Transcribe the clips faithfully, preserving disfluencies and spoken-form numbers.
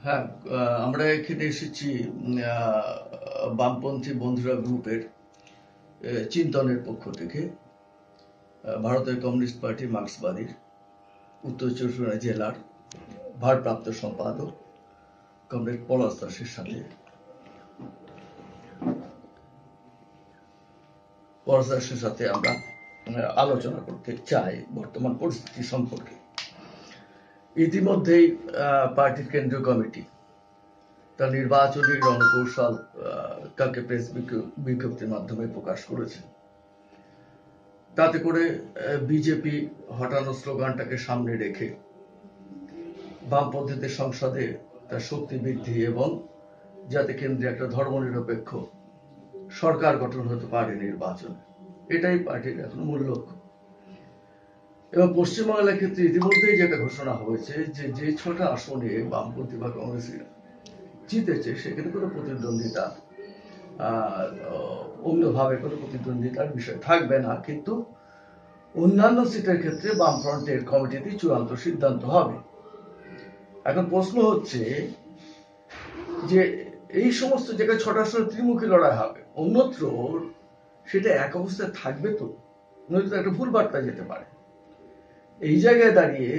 হ্যাঁ, আহ, আমরা এখানে এসেছি আহ, বামপন্থী বন্ধুরা গ্রুপের আহ, চিন্তনের পক্ষ থেকে। আহ, ভারতের কমিউনিস্ট পার্টি মার্ক্সবাদীর উত্তর চব্বিশ পরগনা জেলার ভারপ্রাপ্ত সম্পাদক কমরেড পলাশ দাসের সাথে পলাশ দাসের সাথে আমরা আহ, আলোচনা করতে চাই বর্তমান পরিস্থিতি সম্পর্কে। ইতিমধ্যেই আহ, পার্টির কেন্দ্রীয় কমিটি তার নির্বাচনী রণকৌশল কালকে প্রেস বিজ্ঞপ্তির মাধ্যমে প্রকাশ করেছে। তাতে করে বিজেপি হটানো স্লোগানটাকে সামনে রেখে বামপন্থীদের সংসদে তার শক্তি বৃদ্ধি এবং যাতে কেন্দ্রে একটা ধর্মনিরপেক্ষ সরকার গঠন হতে পারে নির্বাচনে, এটাই পার্টির এখন মূল লক্ষ্য। এবং পশ্চিমবাংলার ক্ষেত্রে ইতিমধ্যেই যেটা ঘোষণা হয়েছে যে যে ছটা আসনে বামপন্থী বা কংগ্রেসের জিতেছে সেখানে কোনো প্রতিদ্বন্দ্বিতা অন্যভাবে কোনো প্রতিদ্বন্দ্বিতার বিষয় থাকবে না, কিন্তু অন্যান্য সিটের ক্ষেত্রে বামফ্রন্টের কমিটিতে চূড়ান্ত সিদ্ধান্ত হবে। এখন প্রশ্ন হচ্ছে যে এই সমস্ত জায়গায় ছটা আসনে ত্রিমুখী লড়াই হবে, অন্যত্র সেটা এক অবস্থায় থাকবে তো, নয়তো একটা ভুল বার্তা যেতে পারে। এই জায়গায় দাঁড়িয়ে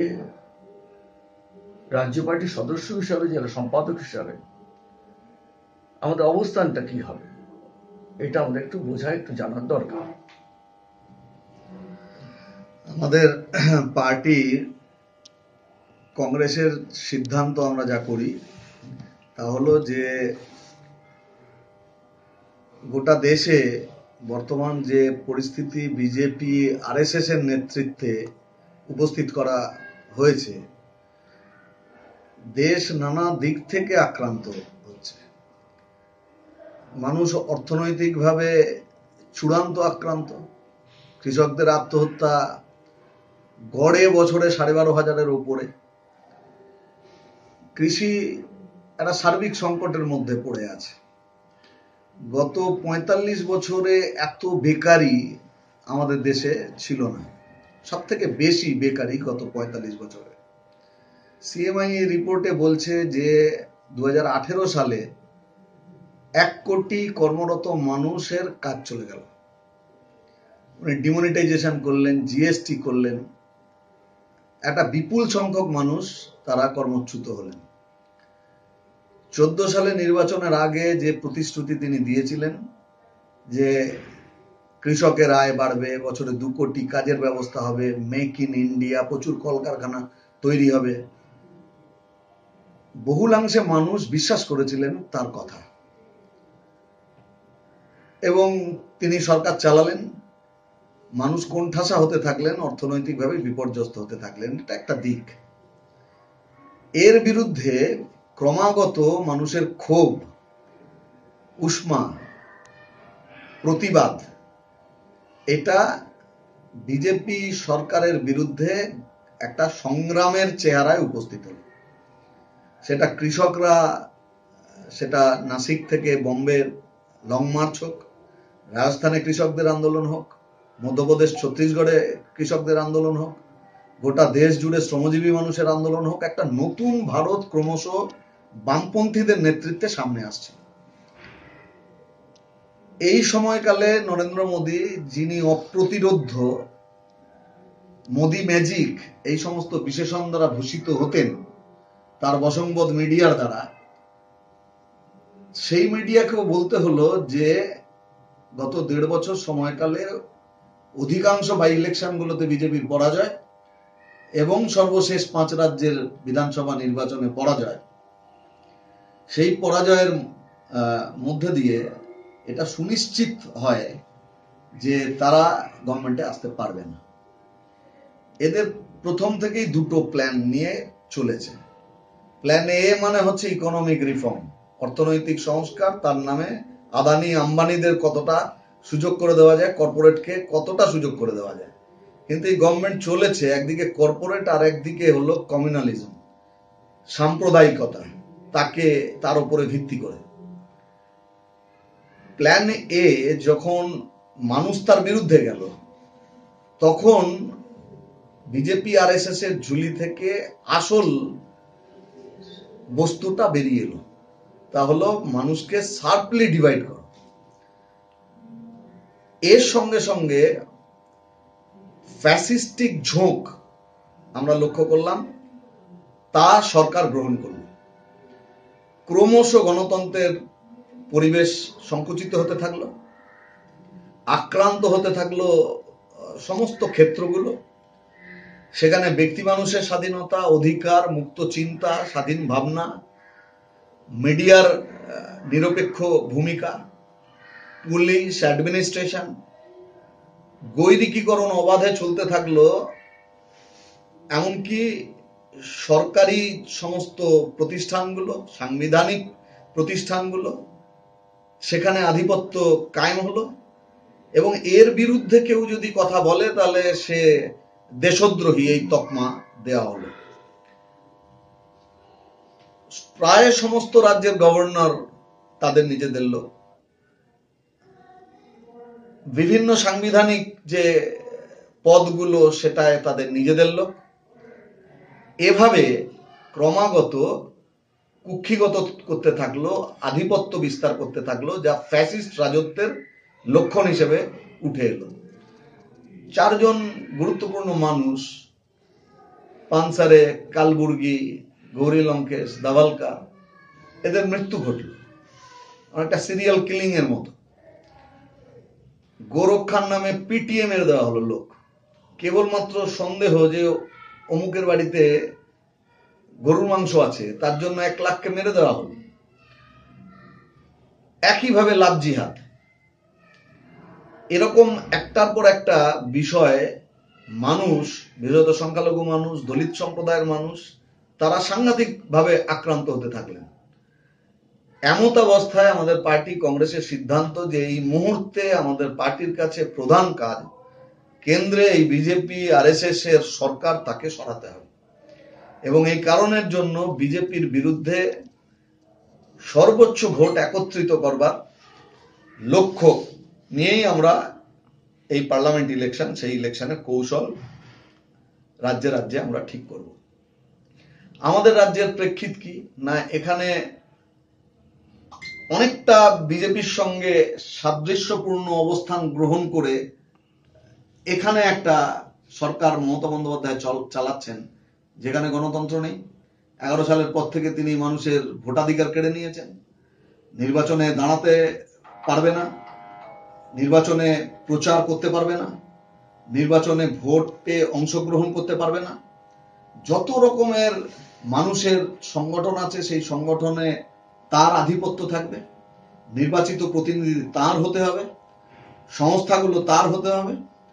রাজ্য পার্টির সদস্য হিসাবে, জেলা সম্পাদক হিসাবে আমাদের অবস্থানটা কি হবে, এটা আমাদের একটু বোঝা, একটু জানার দরকার। আমাদের পার্টির কংগ্রেসের সিদ্ধান্ত আমরা যা করি তা হলো যে গোটা দেশে বর্তমান যে পরিস্থিতি বিজেপি আরএসএস এর নেতৃত্বে উপস্থিত করা হয়েছে, দেশ নানা দিক থেকে আক্রান্ত হচ্ছে। মানুষ অর্থনৈতিকভাবে চূড়ান্ত আক্রান্ত। কৃষকদের আত্মহত্যা গড়ে বছরে সাড়ে বারো হাজারের উপরে। কৃষি একটা সার্বিক সংকটের মধ্যে পড়ে আছে। গত পঁয়তাল্লিশ বছরে এত বেকারি আমাদের দেশে ছিল না, সব থেকে বেশি বেকারি গত পঁয়তাল্লিশ বছরে। সিএমআই এর রিপোর্টে বলছে যে দু হাজার আঠেরো সালে এক কোটি কর্মরত মানুষের কাজ চলে গেল। উনি ডিমনিটাইজেশন করলেন, জিএসটি করলেন, একটা বিপুল সংখ্যক মানুষ তারা কর্মচ্যুত হলেন। চোদ্দ সালে নির্বাচনের আগে যে প্রতিশ্রুতি তিনি দিয়েছিলেন যে কৃষকের আয় বাড়বে, বছরে দু কোটি কাজের ব্যবস্থা হবে, মেক ইন ইন্ডিয়া, প্রচুর কলকারখানা তৈরি হবে, বহুলাংশে মানুষ বিশ্বাস করেছিলেন তার কথা এবং তিনি সরকার চালালেন। মানুষ কোণঠাসা হতে থাকলেন, অর্থনৈতিকভাবে বিপর্যস্ত হতে থাকলেন। এটা একটা দিক। এর বিরুদ্ধে ক্রমাগত মানুষের ক্ষোভ, উষ্মা, প্রতিবাদ, এটা বিজেপি সরকারের বিরুদ্ধে একটা সংগ্রামের চেহারায় উপস্থিত হল। সেটা কৃষকরা, সেটা নাসিক থেকে বোম্বের লং মার্চ হোক, রাজস্থানে কৃষকদের আন্দোলন হোক, মধ্যপ্রদেশ ছত্তিশগড়ে কৃষকদের আন্দোলন হোক, গোটা দেশ জুড়ে শ্রমজীবী মানুষের আন্দোলন হোক, একটা নতুন ভারত ক্রমশ বামপন্থীদের নেতৃত্বে সামনে আসছে। এই সময়কালে নরেন্দ্র মোদী, যিনি অপ্রতিরোধ্য, মোদী ম্যাজিক, এই সমস্ত বিশেষণ দ্বারা ভূষিত হতেন তার বশংবদ মিডিয়ার দ্বারা, সেই মিডিয়াকেও বলতে হলো যে গত দেড় বছর সময়কালে অধিকাংশ বাই ইলেকশনগুলোতে বিজেপির পরাজয় এবং সর্বশেষ পাঁচ রাজ্যের বিধানসভা নির্বাচনে পরাজয়, সেই পরাজয়ের মধ্যে দিয়ে এটা সুনিশ্চিত হয় যে তারা গভর্নমেন্টে আসতে পারবে না। এদের প্রথম থেকেই দুটো প্ল্যান নিয়ে চলেছে। প্ল্যান এ মানে হচ্ছে ইকোনমিক রিফর্ম, অর্থনৈতিক সংস্কার। তার নামে আদানি আম্বানিদের কতটা সুযোগ করে দেওয়া যায়, কর্পোরেটকে কতটা সুযোগ করে দেওয়া যায়। কিন্তু এই গভর্নমেন্ট চলেছে একদিকে কর্পোরেট আর একদিকে হলো কমিউনালিজম, সাম্প্রদায়িকতা, তাকে তার উপরে ভিত্তি করে। প্ল্যান এ যখন মানুষ তার বিরুদ্ধে গেল, তখন বিজেপি আরএসএস এর ঝুলি থেকে আসল বস্তুটা বেরিয়ে এলো, তা হলো মানুষকে শার্পলি ডিভাইড করা। এর সঙ্গে সঙ্গে ফ্যাসিস্টিক ঝোঁক আমরা লক্ষ্য করলাম, তা সরকার গ্রহণ করল। ক্রমশ গণতন্ত্রের পরিবেশ সংকুচিত হতে থাকলো, আক্রান্ত হতে থাকলো সমস্ত ক্ষেত্রগুলো। সেখানে ব্যক্তি মানুষের স্বাধীনতা, অধিকার, মুক্ত চিন্তা, স্বাধীন ভাবনা, মিডিয়ার নিরপেক্ষ ভূমিকা, পুলিশ, অ্যাডমিনিস্ট্রেশন, গৈরিকীকরণ অবাধে চলতে থাকলো। এমনকি সরকারি সমস্ত প্রতিষ্ঠানগুলো, সাংবিধানিক প্রতিষ্ঠানগুলো, সেখানে আধিপত্য কায়েম হলো। এবং এর বিরুদ্ধে কেউ যদি কথা বলে তাহলে সে দেশদ্রোহী এই তকমা দেওয়া হলো। প্রায় সমস্ত রাজ্যের গভর্নর তাদের নিজেদের লোক, বিভিন্ন সাংবিধানিক যে পদগুলো সেটায় তাদের নিজেদের লোক। এভাবে ক্রমাগত কুক্ষিগত করতে থাকলো, আধিপত্য বিস্তার করতে থাকলো, যা ফ্যাসিস্ট রাজত্বের লক্ষণ হিসেবে উঠে এলো। চারজন গুরুত্বপূর্ণ মানুষ, পানসারে, কালবুর্গি, গৌরী লঙ্কেশ, দাভালকার, এদের মৃত্যু ঘটল অনেকটা সিরিয়াল কিলিং এর মতো। গোরক্ষার নামে পিটিএ মেরে দেওয়া হলো লোক, কেবলমাত্র সন্দেহ যে অমুকের বাড়িতে গরুর মাংস আছে, তার জন্য এক লাখকে মেরে দেওয়া হলো। একইভাবে লাভ জিহাদ, এরকম একটার পর একটা বিষয় মানুষ, বিশেষত সংখ্যালঘু মানুষ, দলিত সম্প্রদায়ের মানুষ, তারা সাংঘাতিক ভাবে আক্রান্ত হতে থাকলেন। এমত অবস্থায় আমাদের পার্টি কংগ্রেসের সিদ্ধান্ত যে এই মুহূর্তে আমাদের পার্টির কাছে প্রধান কাজ, কেন্দ্রে এই বিজেপি আরএসএস এর সরকার, তাকে সরাতে হবে। এবং এই কারণের জন্য বিজেপির বিরুদ্ধে সর্বোচ্চ ভোট একত্রিত করবার লক্ষ্য নিয়েই আমরা এই পার্লামেন্ট ইলেকশন, সেই ইলেকশনের কৌশল রাজ্যে রাজ্যে আমরা ঠিক করব। আমাদের রাজ্যের প্রেক্ষিত কি না, এখানে অনেকটা বিজেপির সঙ্গে সাদৃশ্যপূর্ণ অবস্থান গ্রহণ করে এখানে একটা সরকার মমতা বন্দ্যোপাধ্যায় চালাচ্ছেন, যেখানে গণতন্ত্র নেই। এগারো সালের পর থেকে তিনি মানুষের ভোটাধিকার কেড়ে নিয়েছেন, নির্বাচনে দাঁড়াতে পারবে না, নির্বাচনে প্রচার করতে পারবে না, নির্বাচনে ভোটে অংশগ্রহণ করতে পারবে না। যত রকমের মানুষের সংগঠন আছে সেই সংগঠনে তার আধিপত্য থাকবে, নির্বাচিত প্রতিনিধি তার হতে হবে, সংস্থাগুলো তার হতে হবে।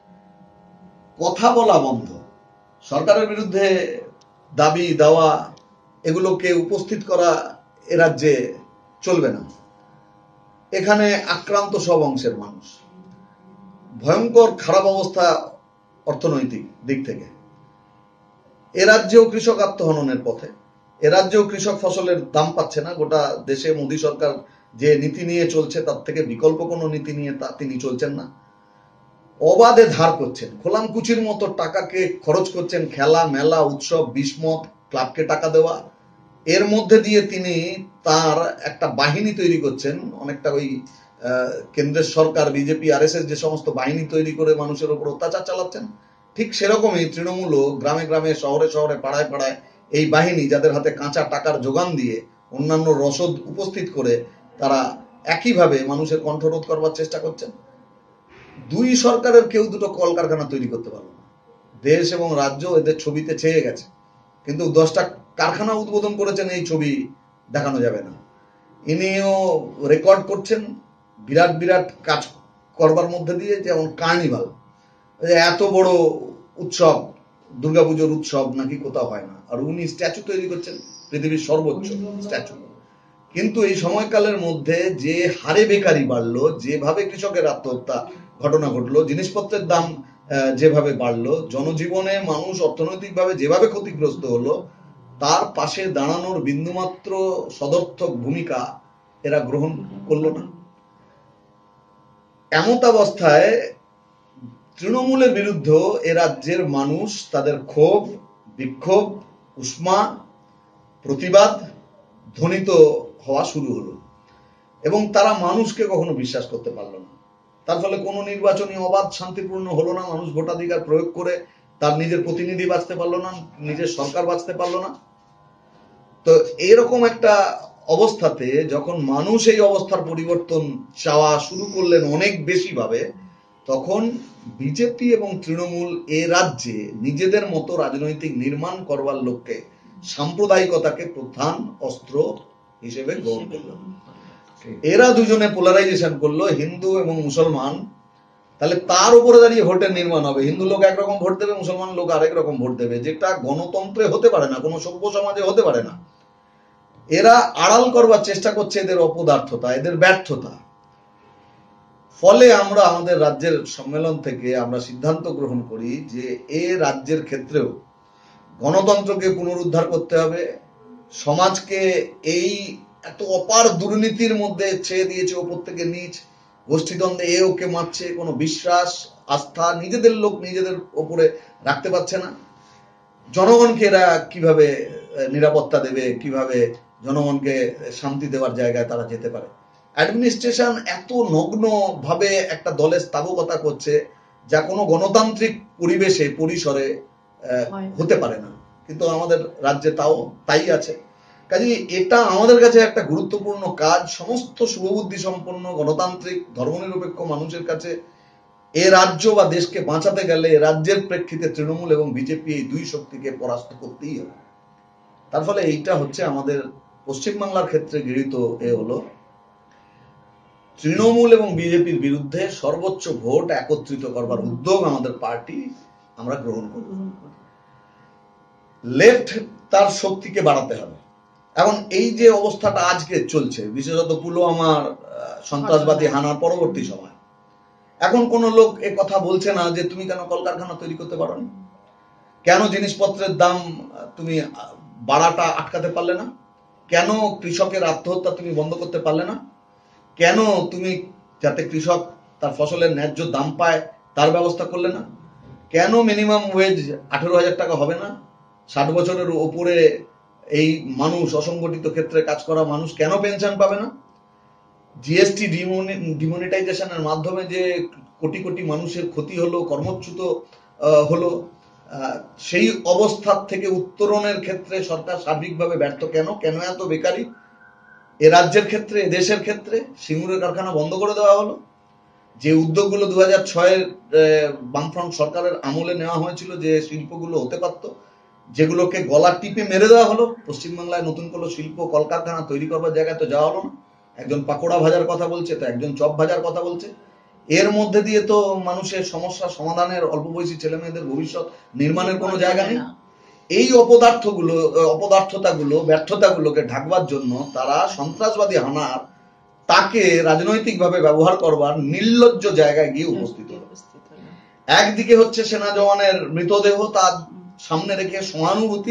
কথা বলা বন্ধ, সরকারের বিরুদ্ধে দাবি দাওয়া এগুলোকে উপস্থিত করা এ রাজ্যে চলবে না। এখানে আক্রান্ত সব অংশের মানুষ, ভয়ঙ্কর খারাপ অবস্থা অর্থনৈতিক দিক থেকে। এ রাজ্যেও কৃষক আত্মহননের পথে, এ রাজ্যেও কৃষক ফসলের দাম পাচ্ছে না। গোটা দেশে মোদী সরকার যে নীতি নিয়ে চলছে তার থেকে বিকল্প কোনো নীতি নিয়ে তা তিনি চলছেন না। অবাধে ধার করছেন, খোলামকুচির মতো টাকাকে খরচ করছেন, খেলা মেলা, উৎসব, বিসমত, ক্লাবকে টাকা দেওয়া, এর মধ্যে দিয়ে তিনি তার একটা বাহিনী তৈরি করছেন। অনেকটা ওই কেন্দ্রের সরকার বিজেপি আরএসএস যে সমস্ত বাহিনী তৈরি করে মানুষের উপর অত্যাচার চালাচ্ছেন, ঠিক সেরকমই তৃণমূলও গ্রামে গ্রামে, শহরে শহরে, পাড়ায় পাড়ায় এই বাহিনী, যাদের হাতে কাঁচা টাকার যোগান দিয়ে অন্যান্য রসদ উপস্থিত করে তারা একইভাবে মানুষের কণ্ঠরোধ করবার চেষ্টা করছেন। দুই সরকারের কেউ দুটো কলকারখানা তৈরি করতে পারল না। দেশ এবং রাজ্য এদের ছবিতে ছেয়ে গেছে, কিন্তু দশটা কারখানা উদ্বোধন করেছেন, এই ছবি দেখানো যাবে না। ইনিও রেকর্ড করছেন বিরাট বিরাট কাজ করবার মধ্যে দিয়ে, যেমন কার্নিভাল, এত বড় উৎসব, দুর্গাপুজোর উৎসব নাকি কোথাও হয় না, আর উনি স্ট্যাচু তৈরি করছেন, পৃথিবীর সর্বোচ্চ স্ট্যাচু। কিন্তু এই সময়কালের মধ্যে যে হারে বেকারি বাড়লো, যেভাবে কৃষকের আত্মহত্যা ঘটনা ঘটলো, জিনিসপত্রের দাম যেভাবে বাড়লো, জনজীবনে মানুষ অর্থনৈতিকভাবে যেভাবে ক্ষতিগ্রস্ত হলো, তার পাশে দাঁড়ানোর বিন্দুমাত্র সদর্থক ভূমিকা এরা গ্রহণ করলো না। এমত অবস্থায় তৃণমূলের বিরুদ্ধে এ রাজ্যের মানুষ তাদের ক্ষোভ, বিক্ষোভ, উষ্মা, প্রতিবাদ ধ্বনিত হওয়া শুরু হলো এবং তারা মানুষকে কখনো বিশ্বাস করতে পারলো না। তার ফলে কোনো নির্বাচনী অবাধ শান্তিপূর্ণ হলো না, মানুষ ভোটাধিকার প্রয়োগ করে তার নিজের প্রতিনিধি বাঁচতে পারলো না, নিজের সরকার বাঁচতে পারলো না। তো এরকম একটা অবস্থাতে যখন মানুষ এই অবস্থার পরিবর্তন চাওয়া শুরু করলেন অনেক বেশি ভাবে, তখন বিজেপি এবং তৃণমূল এ রাজ্যে নিজেদের মতো রাজনৈতিক নির্মাণ করবার লক্ষ্যে সাম্প্রদায়িকতাকে প্রধান অস্ত্র হিসেবে গ্রহণ করল। এরা দুজনে পোলারাইজেশন করলো, হিন্দু এবং মুসলমান। তাহলে তার উপরে দাঁড়িয়ে ভোটের নির্মাণ হবে। হিন্দু লোক একরকম ভোট দেবে, মুসলমান লোক আরেক রকম ভোট দেবে, যেটা গণতন্ত্রে হতে পারে না, কোনো সভ্য সমাজে হতে পারে না। এরা আড়াল করবার চেষ্টা করছে এদের অপদার্থতা, এদের ব্যর্থতা। ফলে আমরা আমাদের রাজ্যের সম্মেলন থেকে আমরা সিদ্ধান্ত গ্রহণ করি যে এ রাজ্যের ক্ষেত্রেও গণতন্ত্রকে পুনরুদ্ধার করতে হবে। সমাজকে এই এত অপার দুর্নীতির মধ্যে ছেড়ে দিয়েছে ওপর থেকে নিচ, গোষ্ঠীদ্বন্দ্বে এ ওকে মারছে, কোনো বিশ্বাস আস্থা নিজেদের লোক নিজেদের ওপরে রাখতে পারছে না। জনগণকে এরা কিভাবে নিরাপত্তা দেবে, কিভাবে জনগণকে শান্তি দেওয়ার জায়গায় তারা যেতে পারে। অ্যাডমিনিস্ট্রেশন এত নগ্ন ভাবে একটা দলের স্থাবকতা করছে যা কোনো গণতান্ত্রিক পরিবেশে পরিসরে হতে পারে না, কিন্তু আমাদের রাজ্যে তাও তাই আছে। কাজে এটা আমাদের কাছে একটা গুরুত্বপূর্ণ কাজ। সমস্ত শুভবুদ্ধি সম্পন্ন গণতান্ত্রিক ধর্মনিরপেক্ষ মানুষের কাছে এ রাজ্য বা দেশকে বাঁচাতে গেলে রাজ্যের প্রেক্ষিতে তৃণমূল এবং বিজেপি এই দুই শক্তিকে পরাস্ত করতেই হবে। তার ফলে এইটা হচ্ছে আমাদের পশ্চিমবাংলার ক্ষেত্রে গৃহীত এ হলো তৃণমূল এবং বিজেপির বিরুদ্ধে সর্বোচ্চ ভোট একত্রিত করবার উদ্যোগ আমাদের পার্টি আমরা গ্রহণ করব। লেফট তার শক্তিকে বাড়াতে হবে। এখন এই যে অবস্থাটা আজকে চলছে, বিশেষত পুলওয়ামার সন্ত্রাসবাদী হানার পরবর্তী সময়, এখন কোন লোক এ কথা বলছে না যে তুমি কেন কলকারখানা তৈরি করতে পারো না, কেন জিনিসপত্রের দাম তুমি বাড়াটা আটকাতে পারলে না, কেন কৃষকের আত্মহত্যা তুমি বন্ধ করতে পারলে না, কেন তুমি যাতে কৃষক তার ফসলের ন্যায্য দাম পায় তার ব্যবস্থা করলে না, কেন মিনিমাম ওয়েজ আঠেরো হাজার টাকা হবে না, ষাট বছরের উপরে এই মানুষ অসংগঠিত ক্ষেত্রে কাজ করা মানুষ কেন পেনশন পাবে না, জিএসটি ডিমনিটাইজেশনের মাধ্যমে যে কোটি কোটি মানুষের ক্ষতি হলো, কর্মচ্যুত হলো, সেই অবস্থার থেকে উত্তরণের ক্ষেত্রে সরকার সার্বিকভাবে ব্যর্থ কেন, কেন এত বেকারি এ রাজ্যের ক্ষেত্রে, এ দেশের ক্ষেত্রে। সিঙ্গুরের কারখানা বন্ধ করে দেওয়া হলো, যে উদ্যোগগুলো দু হাজার ছয়ের বামফ্রন্ট সরকারের আমলে নেওয়া হয়েছিল, যে শিল্পগুলো হতে পারত, যেগুলোকে গলা টিপে মেরে দেওয়া হলো। পশ্চিমবাংলায় নতুন কোনো শিল্প কলকারখানা তৈরি করবার জায়গায় তো যাওয়া হলো না। একজন পাকোড়া ভাজার কথা বলছে, তো একজন চপ ভাজার কথা বলছে। এর মধ্যে দিয়ে তো মানুষের সমস্যা সমাধানের, অল্প বয়সী ছেলে মেয়েদের ভবিষ্যৎ নির্মাণের কোনো জায়গা নেই। এই অপদার্থগুলো, অপদার্থতাগুলো, ব্যর্থতাগুলোকে ঢাকবার জন্য তারা সন্ত্রাসবাদী হানার তাকে রাজনৈতিকভাবে ব্যবহার করবার নির্লজ্জ জায়গায় গিয়ে উপস্থিত হল। একদিকে হচ্ছে সেনা জওয়ানের মৃতদেহ তার সামনে রেখে সহানুভূতি,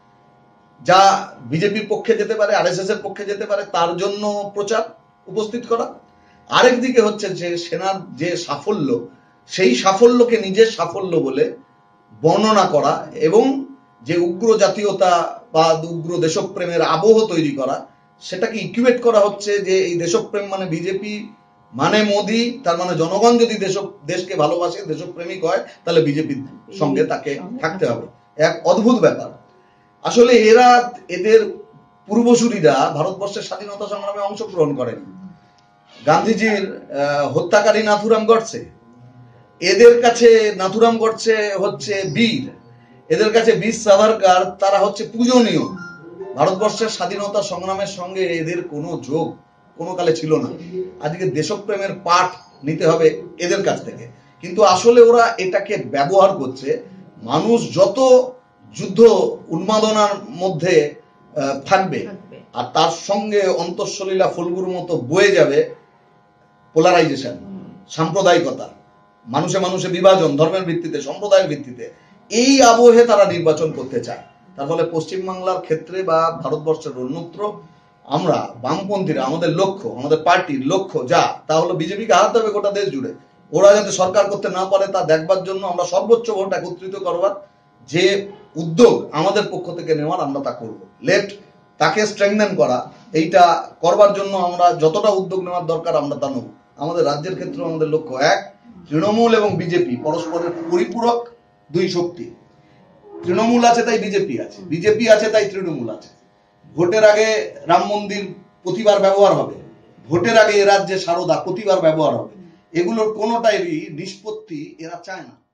যা বিজেপির পক্ষে যেতে পারে, আরএসএস এর পক্ষে যেতে পারে, তার জন্য প্রচার উপস্থিত করা। আরেক দিকে হচ্ছে যে সেনার যে সাফল্য, সেই সাফল্যকে নিজের সাফল্য বলে বর্ণনা করা এবং যে উগ্র জাতীয়তা বা উগ্র দেশপ্রেমের আবহ তৈরি করা, সেটাকে ইকুয়েট করা হচ্ছে যে এই দেশপ্রেম মানে বিজেপি মানে মোদি, তার মানে জনগণ যদি দেশ দেশকে ভালোবাসে, দেশপ্রেমিক হয়, তাহলে বিজেপির সঙ্গে তাকে থাকতে হবে। এক অদ্ভুত ব্যাপার। আসলে এরা, এদের পূর্বসূরীরা ভারতবর্ষের স্বাধীনতা সংগ্রামে অংশগ্রহণ করেন। গান্ধীজির হত্যাকারী নাথুরাম গডসে, এদের কাছে নাথুরাম গডসে হচ্ছে বীর, এদের কাছে বীর সাভারকার তারা হচ্ছে পূজনীয়। ভারতবর্ষের স্বাধীনতা সংগ্রামের সঙ্গে এদের কোনো যোগ কোনো কালে ছিল না। আজকে দেশপ্রেমের পাঠ নিতে হবে এদের কাছ থেকে, কিন্তু আসলে ওরা এটাকে ব্যবহার করছে। মানুষ যত যুদ্ধ উন্মাদনার মধ্যে থাকবে আর তার সঙ্গে অন্তঃসলীলা ফুলগুর মতো বয়ে যাবে পোলারাইজেশন, সাম্প্রদায়িকতা, মানুষে মানুষে বিভাজন, ধর্মের ভিত্তিতে, সম্প্রদায়ের ভিত্তিতে, এই আবহে তারা নির্বাচন করতে চায়। তার ফলে পশ্চিমবাংলার ক্ষেত্রে বা ভারতবর্ষের অন্যত্র আমরা বামপন্থীরা, আমাদের লক্ষ্য, আমাদের পার্টির লক্ষ্য যা, তা হলো বিজেপিকে হারাতে হবে গোটা দেশ জুড়ে। ওরা যাতে সরকার করতে না পারে তা দেখবার জন্য আমরা সর্বোচ্চ ভোট একত্রিত করবার যে উদ্যোগ আমাদের পক্ষ থেকে নেওয়ার, আমরা তা করব। লেফট তাকে স্ট্রেংথেন করা, এইটা করবার জন্য আমরা যতটা উদ্যোগ নেওয়ার দরকার আমরা তা নেব। আমাদের রাজ্যের ক্ষেত্রে আমাদের লক্ষ্য এক, তৃণমূল এবং বিজেপি পরস্পরের পরিপূরক দুই শক্তি। তৃণমূল আছে তাই বিজেপি আছে, বিজেপি আছে তাই তৃণমূল আছে। ভোটের আগে রাম মন্দির প্রতিবার ব্যবহার হবে, ভোটের আগে এ রাজ্যে সারদা প্রতিবার ব্যবহার হবে, এগুলোর কোনোটাই নিষ্পত্তি এরা চায় না।